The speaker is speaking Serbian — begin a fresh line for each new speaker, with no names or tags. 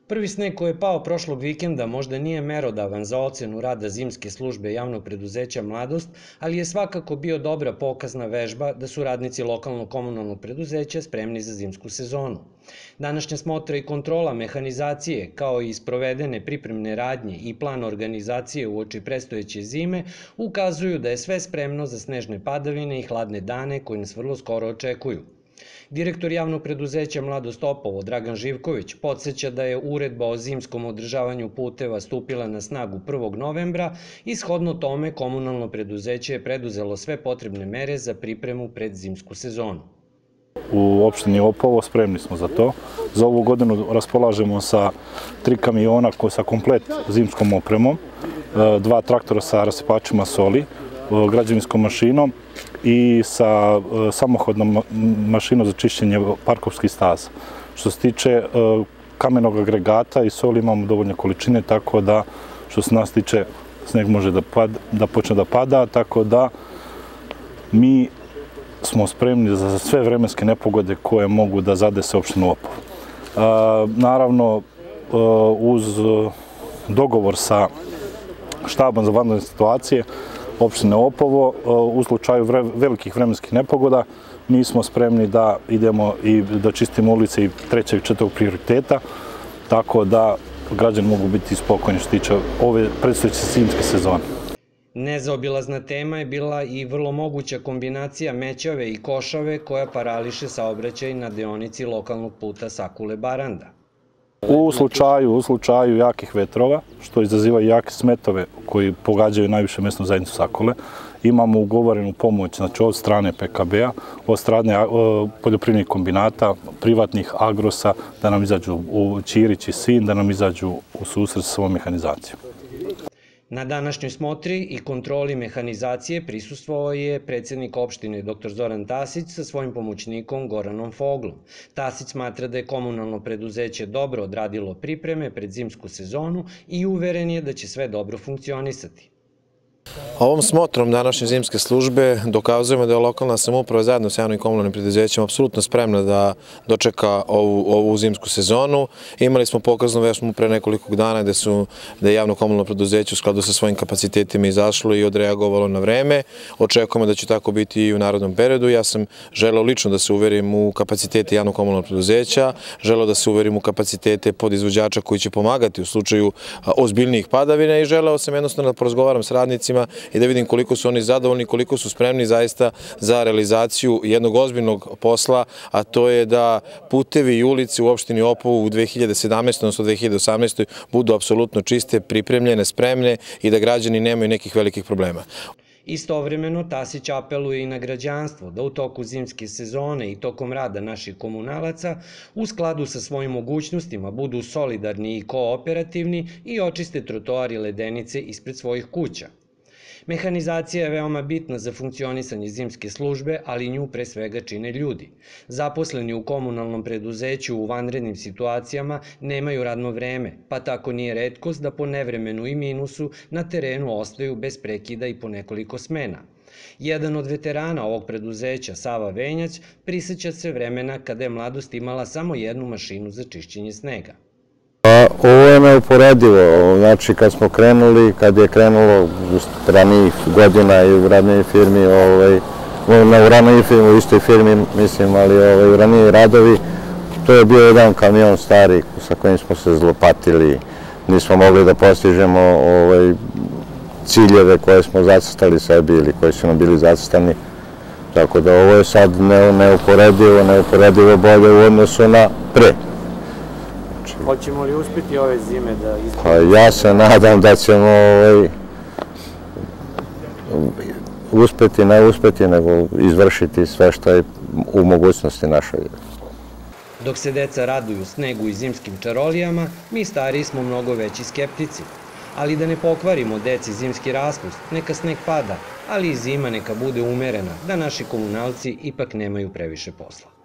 Prvi sneg koji je pao prošlog vikenda možda nije merodavan za ocenu rada zimske službe javnog preduzeća Mladost, ali je svakako bio dobra pokazna vežba da su radnici lokalnog komunalnog preduzeća spremni za zimsku sezonu. Današnja smotra i kontrola mehanizacije, kao i sprovedene pripremne radnje i plan organizacije uoči predstojeće zime, ukazuju da je sve spremno za snežne padavine i hladne dane koji nas vrlo skoro očekuju. Direktor javnog preduzeća Mladost Opovo, Dragan Živković, podseća da je uredba o zimskom održavanju puteva stupila na snagu 1. novembra i shodno tome komunalno preduzeće je preduzelo sve potrebne mere za pripremu pred zimsku sezonu.
U opštini Opovo spremni smo za to. Za ovu godinu raspolažemo sa 3 kamiona sa komplet zimskom opremom, 2 traktora sa rasipačima soli, građevinskom mašinom i sa samohodnom mašinom za čišćenje parkovskih staza. Što se tiče kamenog agregata i soli imamo dovoljne količine, tako da što se nas tiče sneg može da počne da pada, tako da mi smo spremni za sve vremenske nepogode koje mogu da zadese opštinu Opovo. Naravno, uz dogovor sa štabom za vanredne situacije opštine Opovo, u slučaju velikih vremenskih nepogoda, mi smo spremni da idemo i da čistimo ulice i 3. i 4. prioriteta, tako da građani mogu biti spokojni što se tiče ove predstojeće zimske sezone.
Nezaobilazna tema je bila i vrlo moguća kombinacija Mećave i Košave koja parališe saobraćaj na deonici lokalnog puta Sakule-Baranda.
U slučaju jakih vetrova, što izazivaju jake smetove koji pogađaju najviše mesnu zajednicu Sakule, imamo ugovorenu pomoć od strane PKB-a, od strane poljoprivrednih kombinata, privatnih agrosa, da nam izađu u Ćirić i Sin, da nam izađu u susret sa svom mehanizacijom.
Na današnjoj smotri i kontroli mehanizacije prisustvovao je predsjednik opštine dr. Zoran Tasić sa svojim pomoćnikom Goranom Foglom. Tasić smatra da je komunalno preduzeće dobro odradilo pripreme pred zimsku sezonu i uveren je da će sve dobro funkcionisati.
Ovom smotrom današnje zimske službe dokazujemo da je lokalna samouprava zajedno sa javnim komunalnim preduzećima apsolutno spremna da dočeka ovu zimsku sezonu. Imali smo pokaznu vežbu pre nekoliko dana da je javno komunalno preduzeće u skladu sa svojim kapacitetima izašlo i odreagovalo na vreme. Očekujemo da će tako biti i u narednom periodu. Ja sam želeo lično da se uverim u kapacitete javnog komunalnog preduzeća, želeo da se uverim u kapacitete podizvođača koji će pomagati u slučaju ozbiljnijih padavina i želeo sam jednostavno da porazgovaram s radnicima i da vidim koliko su oni zadovoljni, koliko su spremni zaista za realizaciju jednog ozbiljnog posla, a to je da putevi i ulice u opštini Opovo u 2017. odnosno 2018. budu apsolutno čiste, pripremljene, spremne i da građani nemaju nekih velikih problema.
Istovremeno, Tasić apeluje i na građanstvo da u toku zimske sezone i tokom rada naših komunalaca u skladu sa svojim mogućnostima budu solidarni i kooperativni i očiste trotoari i ledenice ispred svojih kuća. Mehanizacija je veoma bitna za funkcionisanje zimske službe, ali nju pre svega čine ljudi. Zaposleni u komunalnom preduzeću u vanrednim situacijama nemaju radno vreme, pa tako nije retkost da po nevremenu i minusu na terenu ostaju bez prekida i po nekoliko smena. Jedan od veterana ovog preduzeća, Sava Venjać, prisjeća se vremena kada je Mladost imala samo jednu mašinu za čišćenje snega.
Ovo je neuporedivo, znači kad smo krenuli, kad je krenulo ranijih godina i u ranijoj firmi, u istoj firmi, mislim, ali u ranijoj radovi, to je bio jedan kamion stari sa kojim smo se zlopatili, nismo mogli da postižemo ciljeve koje smo zacrtali sebi ili koji su nam bili zacrtani, tako da ovo je sad neuporedivo bolje u odnosu na pre.
Hoćemo li uspjeti ove zime da izbavimo?
Pa ja se nadam da ćemo uspjeti, ne uspjeti, nego izvršiti sve što je u mogućnosti našoj.
Dok se deca raduju snegu i zimskim čarolijama, mi stariji smo mnogo veći skeptici. Ali da ne pokvarimo deci zimski raspust, neka sneg pada, ali i zima neka bude umerena, da naši komunalci ipak nemaju previše posla.